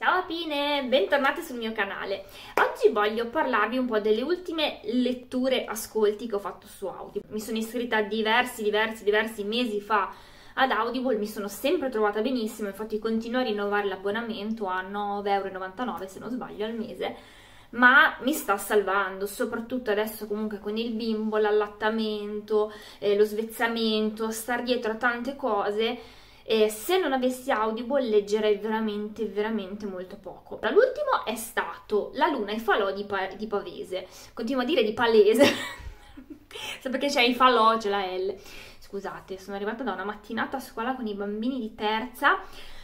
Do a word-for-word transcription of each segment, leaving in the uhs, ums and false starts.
Ciao Apine, bentornate sul mio canale. Oggi voglio parlarvi un po' delle ultime letture ascolti che ho fatto su Audible. Mi sono iscritta diversi, diversi, diversi mesi fa ad Audible, mi sono sempre trovata benissimo, infatti continuo a rinnovare l'abbonamento a nove e novantanove euro se non sbaglio al mese, ma mi sta salvando, soprattutto adesso comunque con il bimbo, l'allattamento, eh, lo svezzamento, star dietro a tante cose. E se non avessi Audible leggerei veramente, veramente molto poco. L'ultimo è stato La luna e i falò di, pa di Pavese. Continuo a dire di Palese, perché c'è i falò, c'è la L. Scusate, sono arrivata da una mattinata a scuola con i bambini di terza.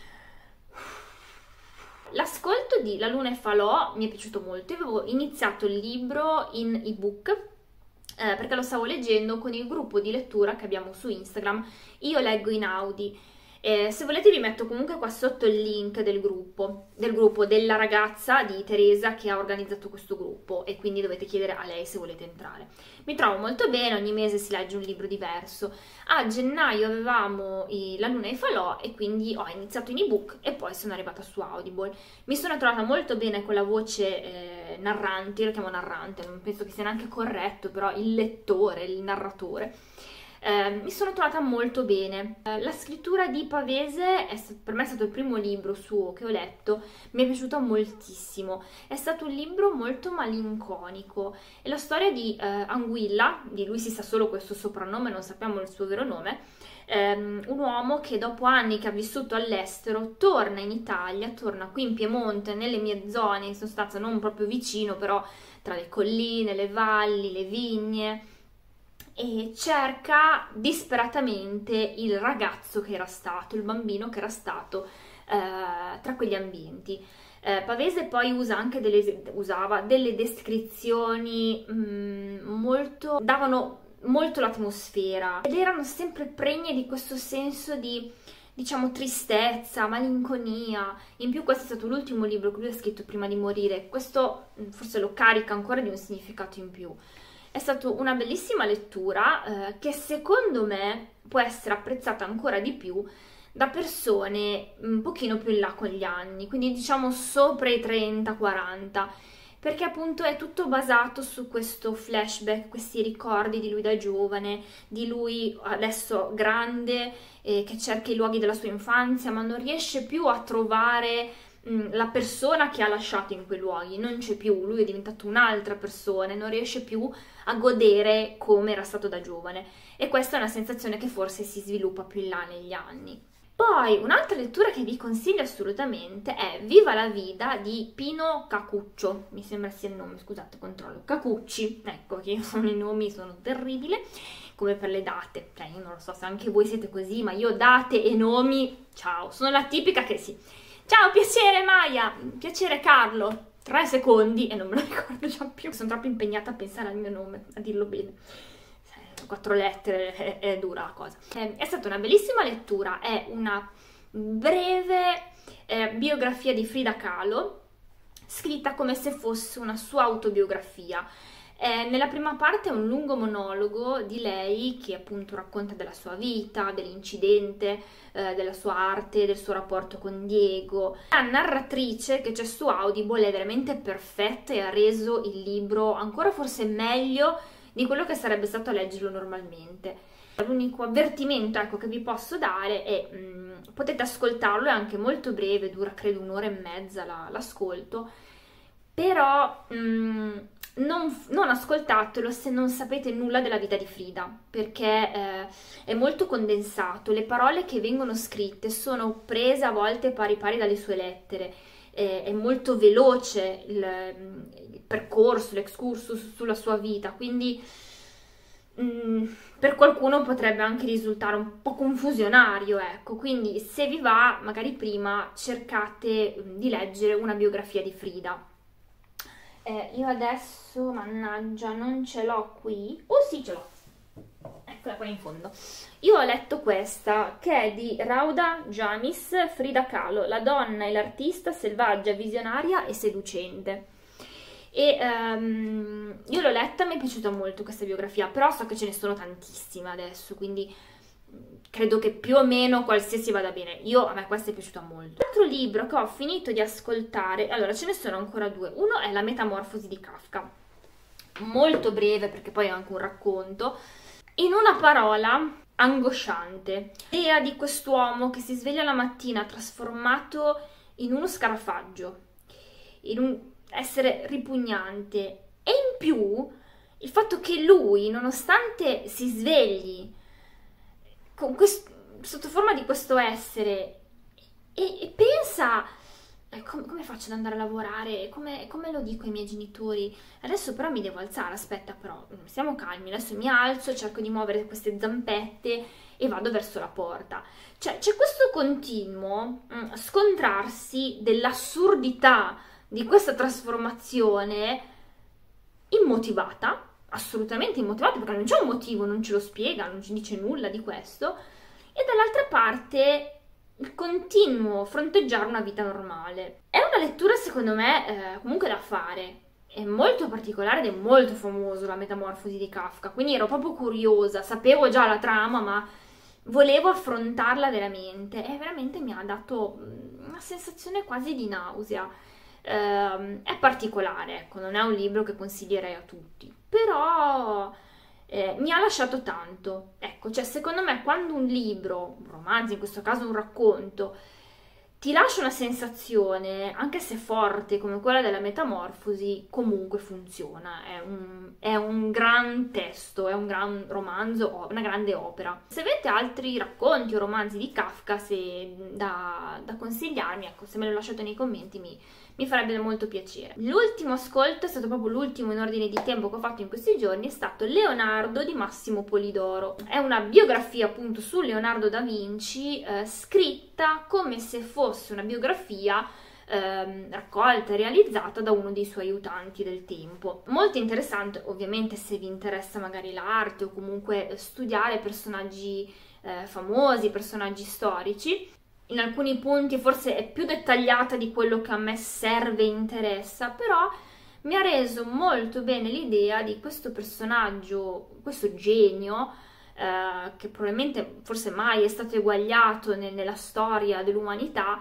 L'ascolto di La luna e i falò mi è piaciuto molto. Io avevo iniziato il libro in ebook, eh, perché lo stavo leggendo con il gruppo di lettura che abbiamo su Instagram. Io leggo in Audi. Eh, se volete vi metto comunque qua sotto il link del gruppo, del gruppo della ragazza di Teresa che ha organizzato questo gruppo, e quindi dovete chiedere a lei se volete entrare. Mi trovo molto bene, ogni mese si legge un libro diverso. A gennaio avevamo i, La luna e i falò e quindi ho iniziato in ebook e poi sono arrivata su Audible. Mi sono trovata molto bene con la voce eh, narrante, io lo chiamo narrante, non penso che sia neanche corretto, però il lettore, il narratore. Eh, mi sono trovata molto bene. Eh, la scrittura di Pavese è, per me è stato il primo libro suo che ho letto, mi è piaciuto moltissimo. È stato un libro molto malinconico. È la storia di eh, Anguilla, di lui si sa solo questo soprannome, non sappiamo il suo vero nome. Um, un uomo che dopo anni che ha vissuto all'estero torna in Italia, torna qui in Piemonte, nelle mie zone, in sostanza non proprio vicino, però tra le colline, le valli, le vigne, e cerca disperatamente il ragazzo che era stato, il bambino che era stato eh, tra quegli ambienti. Eh, Pavese poi usa anche delle, usava delle descrizioni mh, molto, davano molto l'atmosfera ed erano sempre pregne di questo senso di, diciamo, tristezza, malinconia. In più questo è stato l'ultimo libro che lui ha scritto prima di morire, questo forse lo carica ancora di un significato in più. È stata una bellissima lettura eh, che secondo me può essere apprezzata ancora di più da persone un pochino più in là con gli anni, quindi diciamo sopra i trenta quaranta, perché appunto è tutto basato su questo flashback, questi ricordi di lui da giovane, di lui adesso grande, eh, che cerca i luoghi della sua infanzia, ma non riesce più a trovare la persona che ha lasciato in quei luoghi, non c'è più, lui è diventato un'altra persona e non riesce più a godere come era stato da giovane, e questa è una sensazione che forse si sviluppa più in là negli anni. Poi un'altra lettura che vi consiglio assolutamente è Viva la Vida di Pino Cacuccio, mi sembra sia il nome, scusate, controllo, Cacucci, ecco che io sono i nomi, sono terribile, come per le date, cioè io non lo so se anche voi siete così, ma io date e nomi, ciao, sono la tipica che sì. Ciao, piacere Maya, piacere Carlo, tre secondi e non me lo ricordo già più. Sono troppo impegnata a pensare al mio nome, a dirlo bene. Quattro lettere, è, è dura la cosa. È, è stata una bellissima lettura, è una breve eh, biografia di Frida Kahlo, scritta come se fosse una sua autobiografia. Eh, nella prima parte è un lungo monologo di lei che appunto racconta della sua vita, dell'incidente, eh, della sua arte, del suo rapporto con Diego. La narratrice che c'è su Audible è veramente perfetta e ha reso il libro ancora forse meglio di quello che sarebbe stato a leggerlo normalmente. L'unico avvertimento, ecco, che vi posso dare è mh, potete ascoltarlo, è anche molto breve, dura credo un'ora e mezza l'ascolto, però mh, Non, non ascoltatelo se non sapete nulla della vita di Frida, perché eh, è molto condensato, le parole che vengono scritte sono prese a volte pari pari dalle sue lettere, eh, è molto veloce il, il percorso, l'excursus sulla sua vita, quindi mh, per qualcuno potrebbe anche risultare un po' confusionario, ecco, quindi se vi va magari prima cercate di leggere una biografia di Frida. Eh, io adesso, mannaggia, non ce l'ho qui. Oh sì, ce l'ho. Eccola qua in fondo. Io ho letto questa, che è di Rauda Jamis, Frida Kahlo, la donna e l'artista selvaggia, visionaria e seducente. E um, io l'ho letta, mi è piaciuta molto questa biografia, però so che ce ne sono tantissime adesso, quindi credo che più o meno qualsiasi vada bene. Io, a me questa è piaciuta molto. L'altro libro che ho finito di ascoltare, allora ce ne sono ancora due. Uno è La Metamorfosi di Kafka, molto breve perché poi è anche un racconto. In una parola, angosciante. L'idea di quest'uomo che si sveglia la mattina trasformato in uno scarafaggio, in un essere ripugnante, e in più il fatto che lui, nonostante si svegli con quest- sotto forma di questo essere e, e pensa eh, com- come faccio ad andare a lavorare, come, come lo dico ai miei genitori, adesso però mi devo alzare, aspetta però, stiamo calmi, adesso mi alzo, cerco di muovere queste zampette e vado verso la porta. Cioè c'è questo continuo mh, scontrarsi dell'assurdità di questa trasformazione immotivata, assolutamente immotivata, perché non c'è un motivo, non ce lo spiega, non ci dice nulla di questo, e dall'altra parte il continuo fronteggiare una vita normale. È una lettura secondo me eh, comunque da fare, è molto particolare ed è molto famoso La Metamorfosi di Kafka, quindi ero proprio curiosa, sapevo già la trama ma volevo affrontarla veramente e veramente mi ha dato una sensazione quasi di nausea. Uh, è particolare, ecco, non è un libro che consiglierei a tutti, però eh, mi ha lasciato tanto, ecco, cioè secondo me quando un libro, un romanzo, in questo caso un racconto, ti lascia una sensazione, anche se forte come quella della Metamorfosi, comunque funziona, è un, è un gran testo, è un gran romanzo, una grande opera. Se avete altri racconti o romanzi di Kafka se, da, da consigliarmi, ecco, se me lo lasciate nei commenti mi, mi farebbe molto piacere. L'ultimo ascolto è stato proprio l'ultimo in ordine di tempo che ho fatto in questi giorni, è stato Leonardo di Massimo Polidoro. È una biografia appunto su Leonardo da Vinci, eh, scritta come se fosse una biografia ehm, raccolta e realizzata da uno dei suoi aiutanti del tempo. Molto interessante, ovviamente, se vi interessa magari l'arte o comunque studiare personaggi eh, famosi, personaggi storici. In alcuni punti forse è più dettagliata di quello che a me serve e interessa, però mi ha reso molto bene l'idea di questo personaggio, questo genio, eh, che probabilmente forse mai è stato eguagliato ne- nella storia dell'umanità,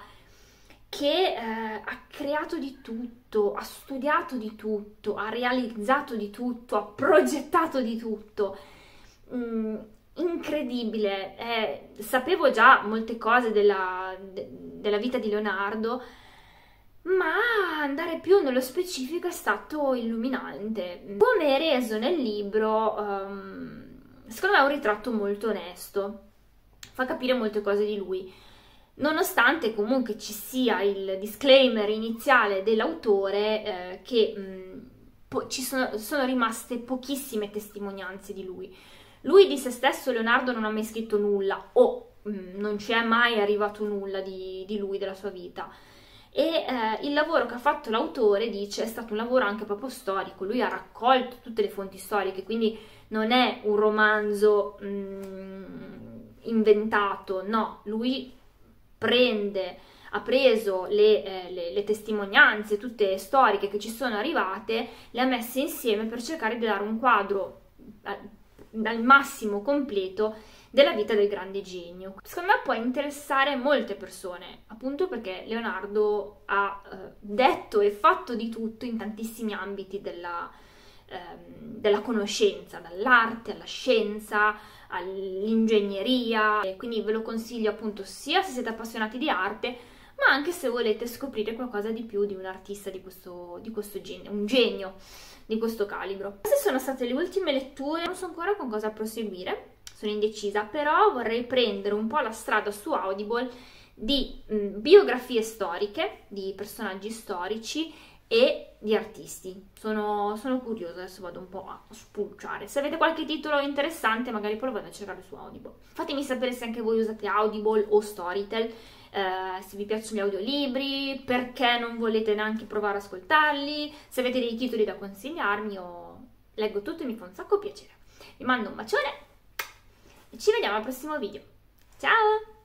che eh, ha creato di tutto, ha studiato di tutto, ha realizzato di tutto, ha progettato di tutto. Mm, incredibile, eh, sapevo già molte cose della, de- della vita di Leonardo, ma andare più nello specifico è stato illuminante. Come è reso nel libro, um, secondo me è un ritratto molto onesto, fa capire molte cose di lui, nonostante comunque ci sia il disclaimer iniziale dell'autore eh, che mh, po- ci sono, sono rimaste pochissime testimonianze di lui. Lui di se stesso, Leonardo, non ha mai scritto nulla, o mh, non ci è mai arrivato nulla di, di lui, della sua vita. E eh, il lavoro che ha fatto l'autore, dice, è stato un lavoro anche proprio storico. Lui ha raccolto tutte le fonti storiche, quindi non è un romanzo mh, inventato, no, lui prende, ha preso le, eh, le, le testimonianze, tutte storiche che ci sono arrivate, le ha messe insieme per cercare di dare un quadro eh, al massimo completo della vita del grande genio. Secondo me può interessare molte persone, appunto perché Leonardo ha eh, detto e fatto di tutto in tantissimi ambiti della, ehm, della conoscenza, dall'arte alla scienza, all'ingegneria, e quindi ve lo consiglio appunto sia se siete appassionati di arte, ma anche se volete scoprire qualcosa di più di un artista di questo, di questo genio, un genio di questo calibro. Queste sono state le ultime letture, non so ancora con cosa proseguire, sono indecisa, però vorrei prendere un po' la strada su Audible di mh, biografie storiche, di personaggi storici e di artisti. Sono, sono curiosa, adesso vado un po' a spulciare. Se avete qualche titolo interessante, magari poi lo vado a cercare su Audible. Fatemi sapere se anche voi usate Audible o Storytel, eh, se vi piacciono gli audiolibri, perché non volete neanche provare ad ascoltarli, se avete dei titoli da consigliarmi, io leggo tutto e mi fa un sacco piacere. Vi mando un bacione e ci vediamo al prossimo video. Ciao!